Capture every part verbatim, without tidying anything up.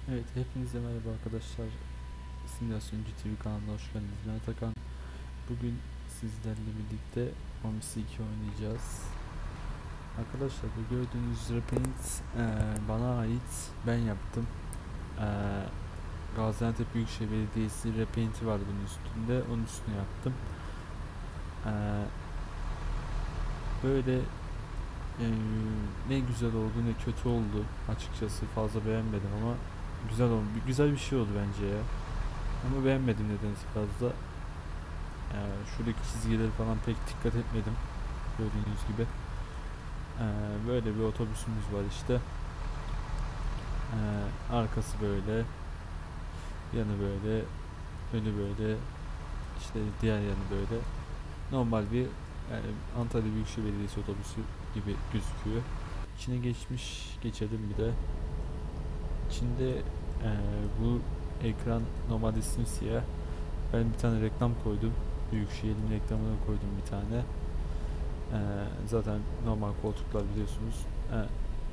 Evet, hepinize merhaba arkadaşlar. Simülasyoncu T V kanalına hoş geldiniz. Ben Atakan. Bugün sizlerle birlikte Homes iki oynayacağız. Arkadaşlar, bu gördüğünüz repaint eee, bana ait. Ben yaptım. Eee Gaziantep Büyükşehir Belediyesi repainti var bunun üstünde. Onun üstüne yaptım. Eee, böyle eee, ne güzel oldu ne kötü oldu. Açıkçası fazla beğenmedim ama güzel oldu. Güzel bir şey oldu bence ya. Ama beğenmedim nedense fazla. Ee, şuradaki çizgileri falan pek dikkat etmedim. Gördüğünüz gibi. Ee, böyle bir otobüsümüz var işte. Ee, arkası böyle. Yanı böyle. Önü böyle. İşte diğer yanı böyle. Normal bir yani Antalya Büyükşehir Belediyesi otobüsü gibi gözüküyor. İçine geçmiş. Geçelim bir de. İçinde ee, bu ekran normalde simsiyah. Ben bir tane reklam koydum. Büyükşehir'in reklamını koydum bir tane. Ee, zaten normal koltuklar biliyorsunuz. Ee,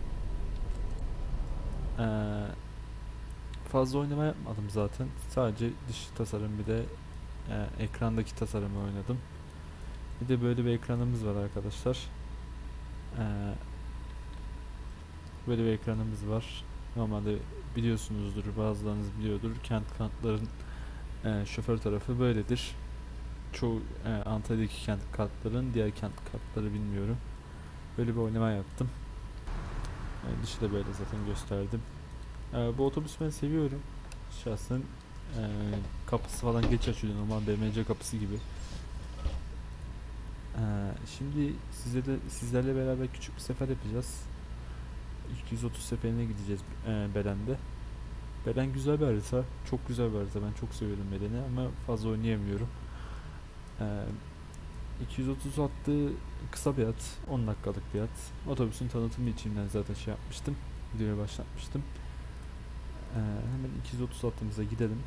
ee, fazla oynama yapmadım zaten. Sadece dış tasarım bir de e, ekrandaki tasarımı oynadım. Bir de böyle bir ekranımız var arkadaşlar. Ee, böyle bir ekranımız var. Normalde biliyorsunuzdur, bazılarınız biliyordur. Kent kartların e, şoför tarafı böyledir. Çoğu e, Antalya'daki kent kartların, diğer kent kartları bilmiyorum. Böyle bir oynama yaptım. E, dışı da böyle zaten gösterdim. E, bu otobüsü ben seviyorum. Şahsen e, kapısı falan geç açılıyor, normal B M C kapısı gibi. E, şimdi size de sizlerle beraber küçük bir sefer yapacağız. iki yüz otuz seferine gideceğiz e, Belen'de. Belen güzel bir harita. Çok güzel bir harita. Ben çok seviyorum Belen'i ama fazla oynayamıyorum. E, iki yüz otuz attığı kısa bir at. on dakikalık bir at. Otobüsün tanıtımı içinden zaten şey yapmıştım. Videoya başlatmıştım. Ee, hemen iki yüz otuz hattımıza gidelim.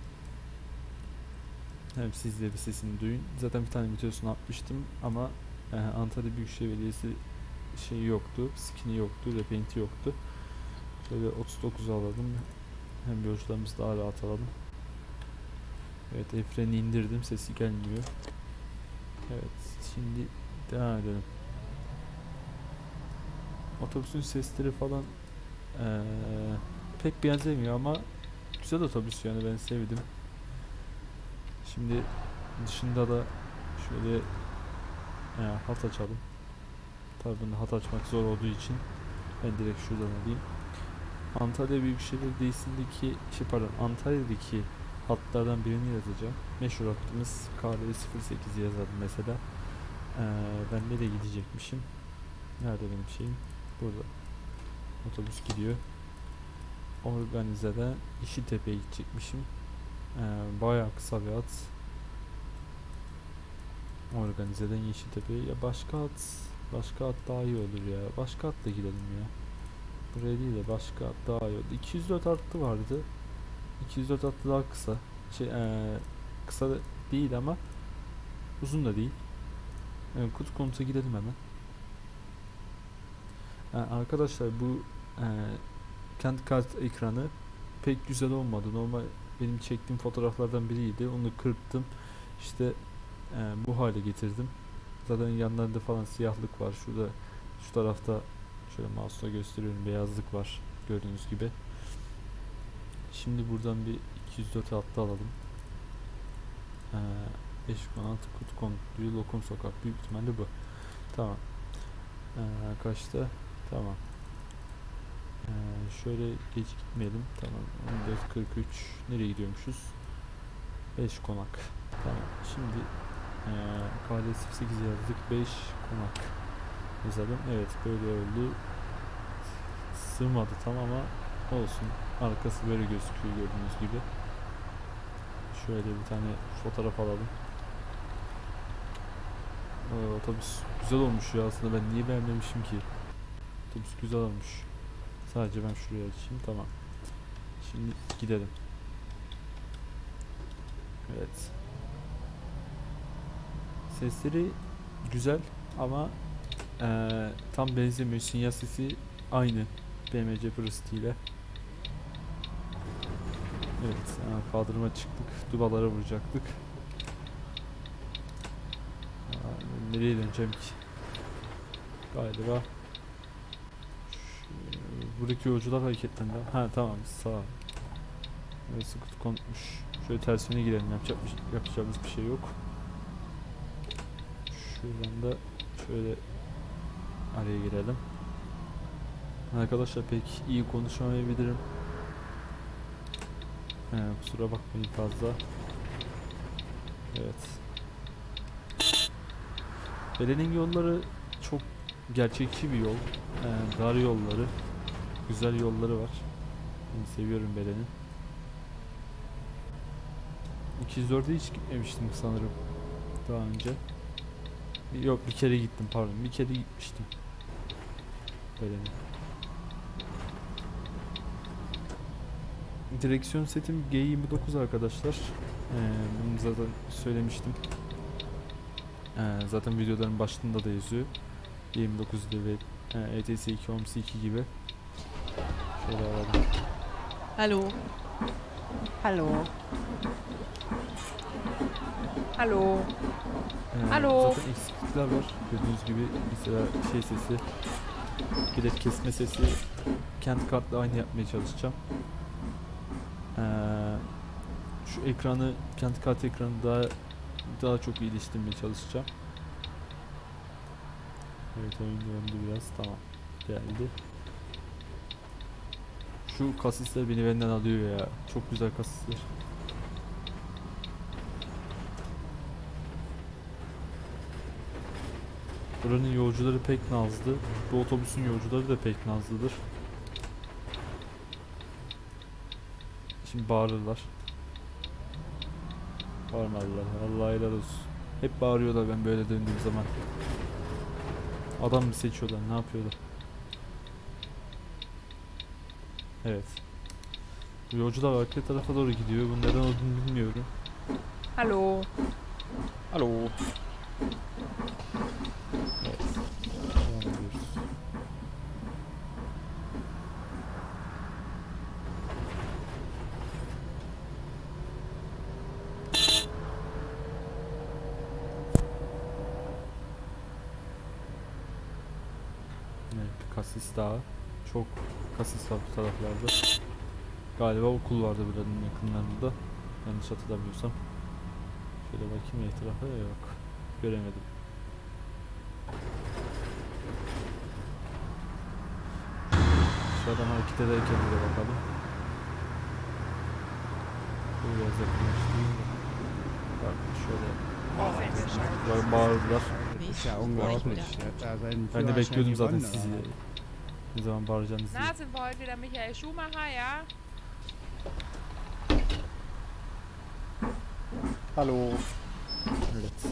Hem siz de bir sesini duyun. Zaten bir tane videosunu atmıştım ama e, Antalya Büyükşehir Belediyesi şeyi yoktu. Skin'i yoktu. Repaint'i yoktu. Şöyle otuz dokuzu alalım. Hem yolcularımızı daha rahat alalım. Evet, el freni indirdim. Sesi gelmiyor. Evet. Şimdi devam edelim. Otobüsün sesleri falan ee, pek benzemiyor ama güzel otobüs, yani ben sevdim. Şimdi dışında da şöyle e, hat açalım. Tabii bunu hat açmak zor olduğu için ben direkt şuradan alayım. Antalya Büyükşehir Belediyesi'ndeki şey pardon Antalya'daki hatlardan birini yazacağım. Meşhur hattımız K L sıfır sekiz yazalım mesela. Ee, ben nereye gidecekmişim? Nerede benim şeyim? Burada. Otobüs gidiyor. Organize'de Yeşiltepe'ye gidecekmişim. Ee, bayağı kısa bir hat. Organize'den Yeşiltepe'ye. Ya başka at, başka at daha iyi olur ya. Başka atla gidelim ya. Buraya değil de başka at daha iyi olur. iki yüz dört attı vardı. iki yüz dört attı daha kısa. Şey ee, kısa değil ama uzun da değil. Evet, kutu konuta gidelim hemen. Yani arkadaşlar, bu ee, kent kart ekranı pek güzel olmadı. Normal benim çektiğim fotoğraflardan biriydi. Onu kırptım. İşte ee, bu hale getirdim. Zaten yanlarında falan siyahlık var. Şurada şu tarafta şöyle mouse'la gösteriyorum, beyazlık var gördüğünüz gibi. Şimdi buradan bir iki yüz dört hattı alalım. Ee, beş on altı Kutu Konutlu'yu Lokum Sokak, büyük ihtimalle bu. Tamam. Ee, kaçta? Tamam. Ee, şöyle geç gitmeyelim. Tamam. on dört kırk üç nereye gidiyormuşuz? beş Konak. Tamam. Şimdi ee, K L sıfır sekiz yazdık. beş Konak yazalım. Evet, böyle oldu. Sığmadı tam ama olsun. Arkası böyle gözüküyor gördüğünüz gibi. Şöyle bir tane fotoğraf alalım. Ee, otobüs güzel olmuş ya, aslında ben niye beğenmemişim ki? Otobüs güzel olmuş. Sadece ben şuraya açayım, tamam. Şimdi gidelim. Evet. Sesleri güzel ama ee, tam benzemiyor. Sinyal sesi aynı B M C Pro ile. Evet, yani kaldırıma çıktık. Dubalara vuracaktık. Aa, nereye döneceğim ki? Galiba şu, buradaki yolcular hareketlendi. Ha tamam, sağ. Burası kutu konmuş. Şöyle tersine girelim. Yapacak bir, şey, yapacağımız bir şey yok. Şuradan da şöyle araya girelim. Arkadaşlar pek iyi konuşamayabilirim. He, kusura bakmayın fazla. Evet. Belen'in yolları çok gerçekçi bir yol. Ee, dar yolları, güzel yolları var. Ben seviyorum Belen'in. iki yüz dörde hiç gitmemiştim sanırım daha önce. Yok, bir kere gittim, pardon. Bir kere gitmiştim Belen'e. Direksiyon setim G yirmi dokuz arkadaşlar. Ee, bunu zaten söylemiştim. Ee, zaten videoların başında da yazıyor. G yirmi dokuz ve e, E T S iki, O M S iki gibi. Şöyle alalım. Hallo. Hallo. Hallo. Ee, Alo. Zaten eksiklikler var. Gördüğünüz gibi mesela şey sesi, bilet kesme sesi, kent kartla aynı yapmaya çalışacağım. Ee, şu ekranı, kent kart ekranı daha daha çok iyileştirmeye çalışacağım. Evet, oyun döndü biraz, tamam, geldi. Şu kasisler beni benden alıyor ya, çok güzel kasisler. Buranın yolcuları pek nazlı. Bu otobüsün yolcuları da pek nazlıdır. Şimdi bağırırlar. Bağırmadılar. Allah helal olsun. Hep bağırıyorlar ben böyle döndüğüm zaman. Adam mı seçiyorlar? Ne yapıyorlar? Evet. Bu yolcular arka tarafa doğru gidiyor. Bu neden olduğunu bilmiyorum. Hallo. Hallo. Evet. Devam ediyoruz. Evet, bir kasis daha. Çok kasis var bu taraflarda. Galiba okul vardı buranın yakınlarında. Yanlış hatırlamıyorsam. Şöyle bakayım etrafa, yok. Göremedim. Dışarıdan hareket ederken bir de bakalım. Şöyle biraz yakınlaştırayım da. Bak şöyle. Ba- Bağırdılar. Ist ja unglaublich. Er hat da seinen Ben de Führerschein bekliyordum zaten gewonnen, sizi. aber Ne zaman bağıracağınızı diye. Na, sind wir heute wieder Michael Schumacher, ja? Hallo. Evet.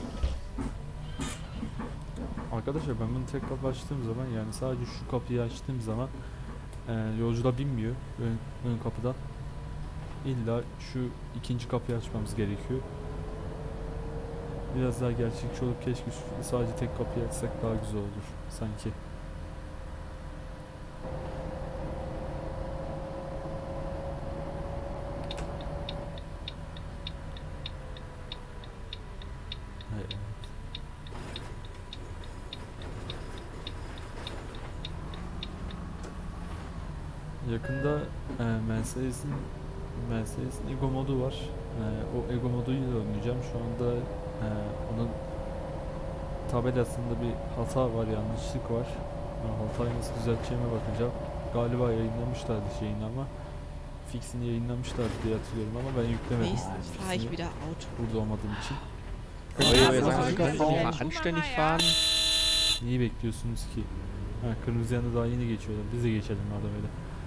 Arkadaşlar ben bunu tek kapı açtığım zaman, yani sadece şu kapıyı açtığım zaman e, yolcular binmiyor ön, ön kapıdan. İlla şu ikinci kapıyı açmamız gerekiyor. Biraz daha gerçekçi olup keşke şu- sadece tek kapıyı açsak daha güzel olur sanki. Evet. Yakında e, Mercedes'in Mercedes'in Ego modu var. E, o Ego moduyla oynayacağım. Şu anda e, onun tabelasında bir hata var, yanlışlık var. E, hatayı nasıl düzelteceğime bakacağım. Galiba yayınlamışlardı şeyini ama fixini yayınlamışlardı diye hatırlıyorum ama ben yüklemedim. Nächstens fahre ich Fixini wieder Auto. burada olmadığım için. Können Ja, wir aber jetzt das sagen, ist wir können Michael auch mal anständig Schumacher, ja? fahren? Neyi bekliyorsunuz ki? Ha, kırmızı yanında daha yeni geçiyorlar. Biz de geçelim madem öyle.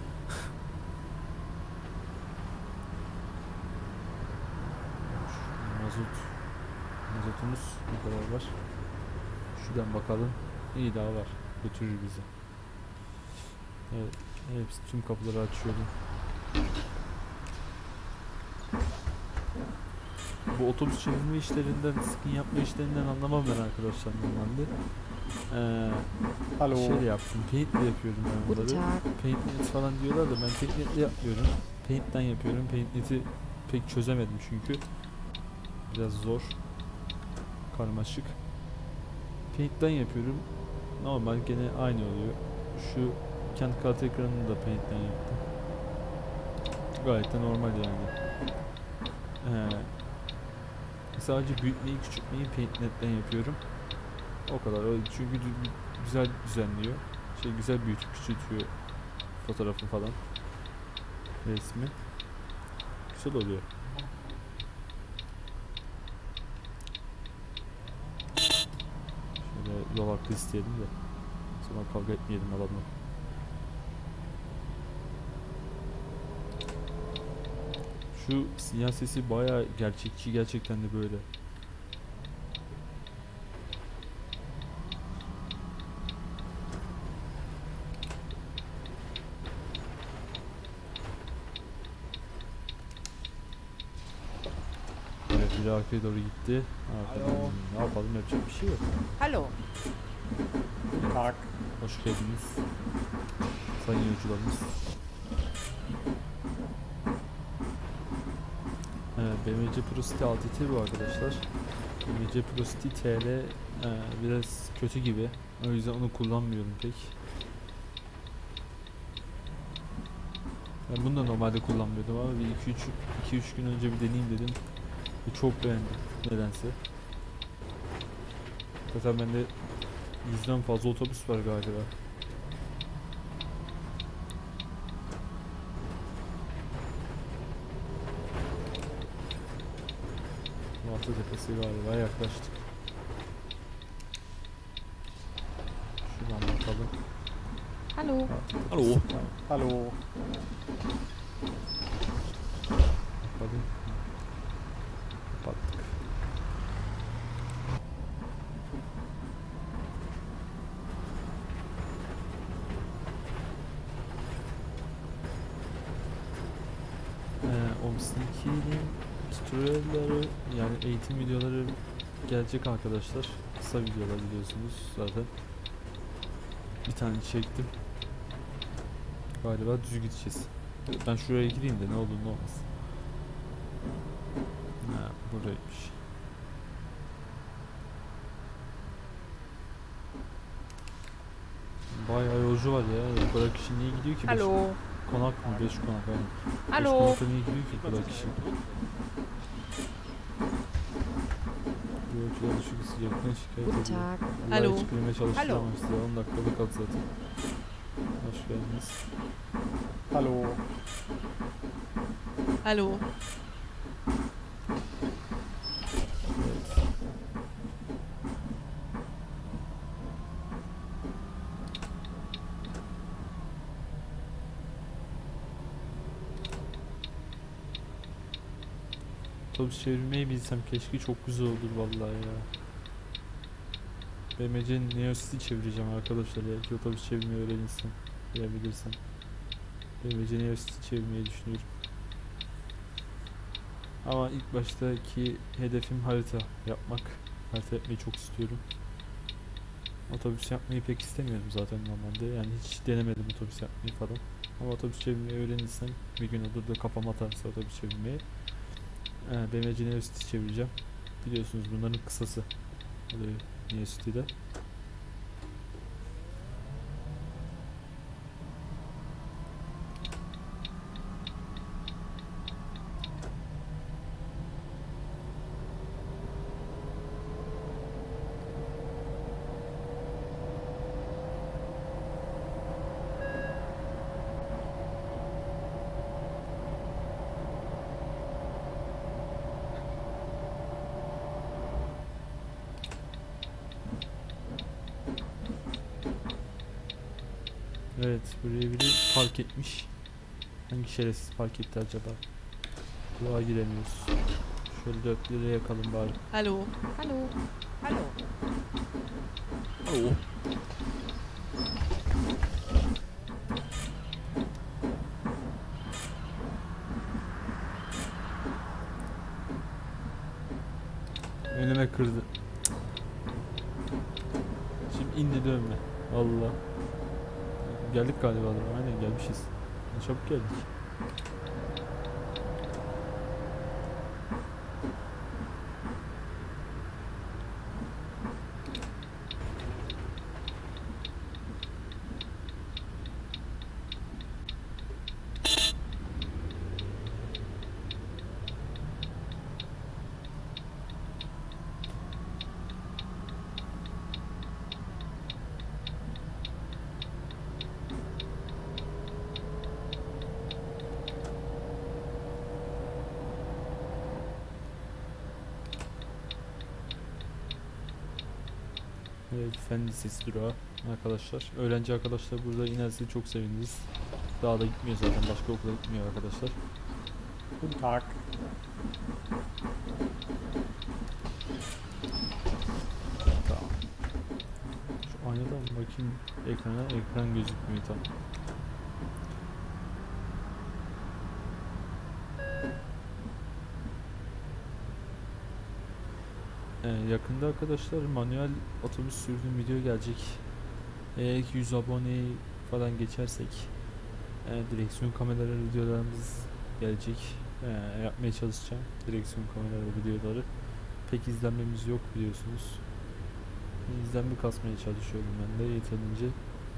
Mazot. Mazotumuz ne kadar var? Şuradan bakalım. İyi, daha var. Götürür bizi. Evet. Hepsi, tüm kapıları açıyorum. Bu otobüs çevirme işlerinden, skin yapma işlerinden anlamam ben arkadaşlar normalde. Ee, Hallo. şey yaptım, paint'le yapıyorum ben Guten onları. Tag. Paint'le falan diyorlar da ben paint'le yapmıyorum. Paint'ten yapıyorum. Paint'let'i pek çözemedim çünkü. Biraz zor. Karmaşık. Paint'ten yapıyorum. Normal gene aynı oluyor. Şu kendi kart ekranını da Paint'ten yaptım. Gayet de normal yani. Ee, sadece büyütmeyi küçültmeyi Paint'netten yapıyorum. O kadar. O çünkü dü- güzel düzenliyor. Şey güzel büyütüp küçültüyor fotoğrafı falan. Resmi. Güzel oluyor. Şöyle yol hakkı isteyelim de sonra kavga etmeyelim adamla. Şu sinyal sesi bayağı gerçekçi, gerçekten de böyle. Evet, biri arkaya doğru gitti. Arkadan Alo. ne yapalım, yapacak bir şey yok. Hallo. Tag. Hoş geldiniz sayın yolcularımız. Evet, B M C Pro City altı T bu arkadaşlar. B M C Pro City T L e, biraz kötü gibi. O yüzden onu kullanmıyorum pek. Ben bunu da normalde kullanmıyordum ama bir iki üç gün önce bir deneyeyim dedim. Ve çok beğendim nedense. Zaten bende yüzden fazla otobüs var galiba. Malta Tepesi galiba, yaklaştık. Şuradan bakalım. Hallo. Alo. Hallo. Bakalım. Kapattık. Ee, Omsniki'nin tutorial'ları yani eğitim videoları gelecek arkadaşlar. Kısa videolar biliyorsunuz zaten. Bir tane çektim. Galiba düz gideceğiz. Ben şuraya gireyim de ne olur ne olmaz. Ha, buraymış. Bayağı yolcu var ya. Bu kadar kişi niye gidiyor ki? Beş Hallo. konak mı? Beş konak yani. Beş Hallo. konakta niye gidiyor ki bu kadar kişi? Yolcular düşük sıcaktan şikayet Guten ediyor. Tag. Bunlar Hallo. hiç klima çalıştıramam Hallo. size. on dakikada kalk zaten. Hoş geldiniz. Hallo. Hallo. Evet. Otobüs çevirmeyi bilsem keşke, çok güzel olur vallahi ya. B M C'nin Neo City çevireceğim arkadaşlar, eğer ki otobüs çevirmeyi öğrenirsem, bilebilirsem. B M C Neo City çevirmeyi düşünüyorum. Ama ilk baştaki hedefim harita yapmak. Harita yapmayı çok istiyorum. Otobüs yapmayı pek istemiyorum zaten normalde. Yani hiç denemedim otobüs yapmayı falan. Ama otobüs çevirmeyi öğrenirsem bir gün olur da kafam atarsa otobüs çevirmeyi. Ee, B M C Neo City çevireceğim. Biliyorsunuz bunların kısası oluyor Neo City'de. Evet, buraya biri park etmiş. Hangi şerefsiz park etti acaba? Durağa giremiyoruz. Şöyle dörtleri yakalım bari. Hallo. Hallo. Hallo. Oo. Önüme kırdı. Şimdi indi dönme. Allah. Geldik galiba. Aynen gelmişiz. Çabuk geldik. Evet, Fen Lisesi durağı arkadaşlar. Öğrenci arkadaşlar burada inerse çok seviniriz. Daha da gitmiyor zaten. Başka okula gitmiyor arkadaşlar. Guten Tag. Tamam. Şu aynadan bakayım ekrana. Ekran gözükmüyor tam. Ee, yakında arkadaşlar manuel otobüs sürdüğüm video gelecek. Eğer ki yüz aboneyi falan geçersek e, direksiyon kameraları videolarımız gelecek. E, yapmaya çalışacağım direksiyon kameraları videoları. Pek izlenmemiz yok biliyorsunuz. İzlenme kasmaya çalışıyorum ben de yeterince.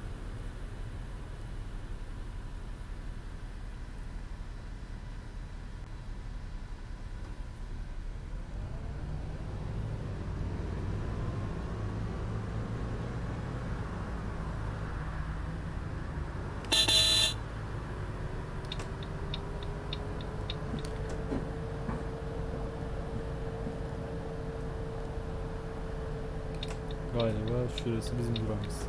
Galiba şurası bizim durağımız.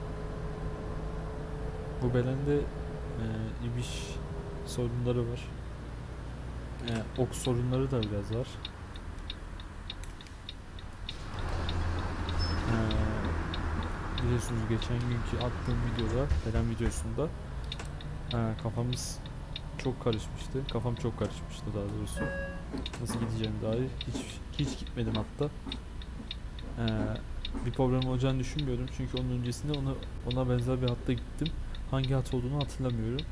Bu Belen'de e, İbiş sorunları var. E, ok sorunları da biraz var. E, biliyorsunuz geçen günkü attığım videoda, Belen videosunda e, kafamız çok karışmıştı. Kafam çok karışmıştı daha doğrusu. Nasıl gideceğim dair hiç hiç gitmedim hatta. E, bir problem olacağını düşünmüyordum çünkü onun öncesinde ona ona benzer bir hatta gittim. Hangi hat olduğunu hatırlamıyorum.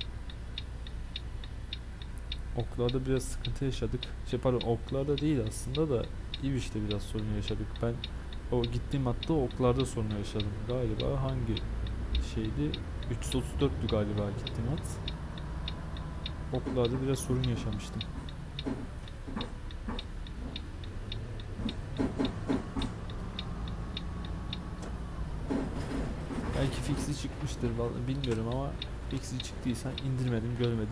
Oklarda biraz sıkıntı yaşadık. Şey pardon, oklarda değil aslında da İbiş'te biraz sorun yaşadık. Ben o gittiğim hatta oklarda sorun yaşadım. Galiba hangi şeydi? üç yüz otuz dörttü galiba gittiğim hat. Oklarda biraz sorun yaşamıştım. Belki fixi çıkmıştır vallahi bilmiyorum ama fixi çıktıysa indirmedim, görmedim.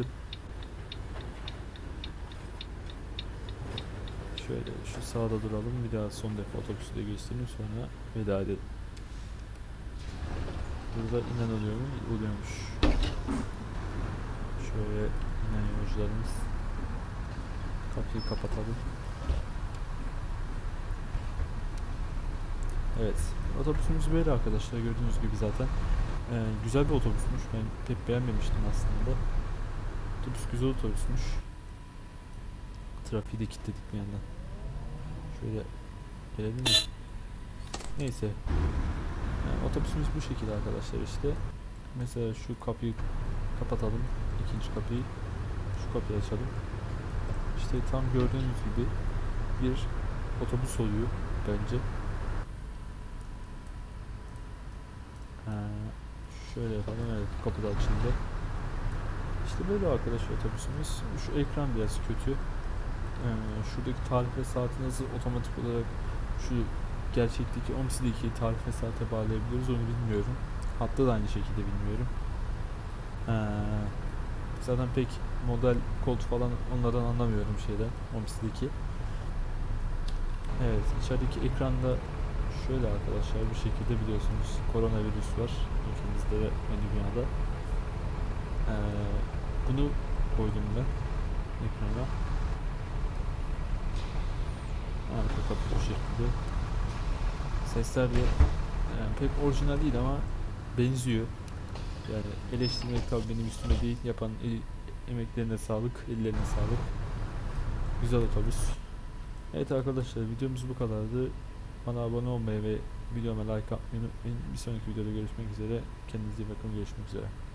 Şöyle şu sağda duralım, bir daha son defa otobüsü de göstereyim, sonra veda edelim. Burada inen oluyor mu? Oluyormuş. Şöyle inen yolcularımız. Kapıyı kapatalım. Evet, otobüsümüz böyle arkadaşlar, gördüğünüz gibi zaten. Ee, güzel bir otobüsmüş, ben pek beğenmemiştim aslında. Otobüs güzel otobüsmüş. Trafiği de kilitledik bir yandan. Şöyle gelelim mi? Neyse. Yani otobüsümüz bu şekilde arkadaşlar işte. Mesela şu kapıyı kapatalım. İkinci kapıyı. Şu kapıyı açalım. İşte tam gördüğünüz gibi bir otobüs oluyor bence. Ha, şöyle yapalım, evet, kapı da açıldı. İşte böyle arkadaşlar otobüsümüz. Şu ekran biraz kötü. Ee, şuradaki tarih ve saati nasıl otomatik olarak şu gerçekteki O M S I'deki tarih ve saate bağlayabiliyoruz onu bilmiyorum. Hatta da aynı şekilde bilmiyorum. Ee, zaten pek model kod falan onlardan anlamıyorum şeyden, O M S I'deki. Evet, içerideki ekranda şöyle arkadaşlar, bu şekilde biliyorsunuz koronavirüs var ülkemizde ve dünyada. Ee, bunu koydum ben ekrana. Arka kapı bu şekilde. Sesler de yani pek orijinal değil ama benziyor. Yani eleştirmek tabi benim üstüme değil. Yapan el, emeklerine sağlık, ellerine sağlık. Güzel otobüs. Evet arkadaşlar, videomuz bu kadardı. Bana abone olmayı ve videoma like atmayı unutmayın. Bir sonraki videoda görüşmek üzere. Kendinize iyi bakın. Görüşmek üzere.